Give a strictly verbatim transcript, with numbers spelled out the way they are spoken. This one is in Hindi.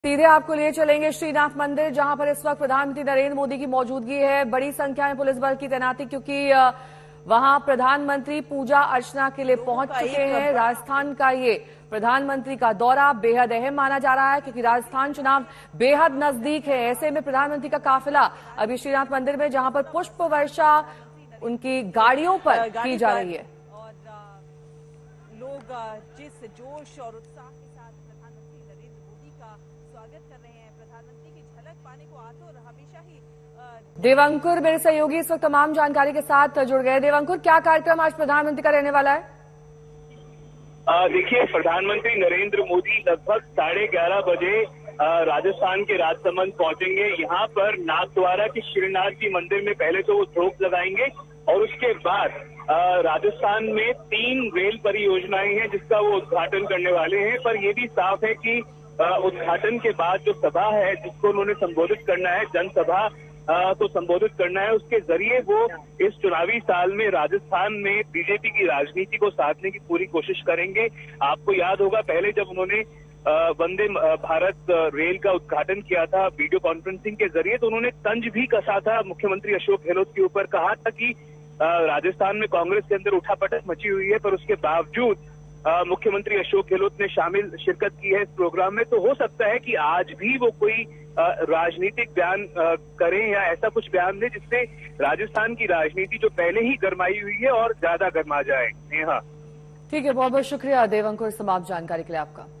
सीधे आपको लिए चलेंगे श्रीनाथ मंदिर, जहां पर इस वक्त प्रधानमंत्री नरेंद्र मोदी की मौजूदगी है। बड़ी संख्या में पुलिस बल की तैनाती, क्योंकि वहां प्रधानमंत्री पूजा अर्चना के लिए पहुंच चुके हैं। राजस्थान का ये प्रधानमंत्री का दौरा बेहद अहम माना जा रहा है, क्योंकि राजस्थान चुनाव बेहद नजदीक है। ऐसे में प्रधानमंत्री का काफिला अभी श्रीनाथ मंदिर में, जहां पर पुष्प वर्षा उनकी गाड़ियों पर की जा रही है। और लोग जिस जोश और उत्साह के साथ प्रधानमंत्री नरेंद्र मोदी का स्वागत कर रहे हैं, प्रधानमंत्री की झलक पाने को आतुर हमेशा ही। देवंकुर मेरे सहयोगी इस वक्त तमाम जानकारी के साथ जुड़ गए। देवंकुर, क्या कार्यक्रम आज प्रधानमंत्री का रहने वाला है? देखिए, प्रधानमंत्री नरेंद्र मोदी लगभग साढ़े ग्यारह बजे राजस्थान के राजसमंद पहुंचेंगे। यहाँ पर नाथद्वारा के श्रीनाथ जी मंदिर में पहले तो वो धूप लगाएंगे और उसके बाद राजस्थान में तीन रेल परियोजनाएं हैं जिसका वो उद्घाटन करने वाले हैं। पर ये भी साफ है कि उद्घाटन के बाद जो सभा है जिसको उन्होंने संबोधित करना है, जनसभा को संबोधित करना है, उसके जरिए वो इस चुनावी साल में राजस्थान में बीजेपी की राजनीति को साधने की पूरी कोशिश करेंगे। आपको याद होगा, पहले जब उन्होंने वंदे भारत रेल का उद्घाटन किया था वीडियो कॉन्फ्रेंसिंग के जरिए, तो उन्होंने तंज भी कसा था मुख्यमंत्री अशोक गहलोत के ऊपर। कहा था कि राजस्थान में कांग्रेस के अंदर उठापटक मची हुई है, पर उसके बावजूद मुख्यमंत्री अशोक गहलोत ने शामिल शिरकत की है इस प्रोग्राम में। तो हो सकता है कि आज भी वो कोई राजनीतिक बयान करें या ऐसा कुछ बयान दें जिससे राजस्थान की राजनीति जो पहले ही गरमाई हुई है और ज्यादा गरमा जाए। हाँ, ठीक है, बहुत बहुत शुक्रिया देवंकुर, तमाम जानकारी के लिए आपका।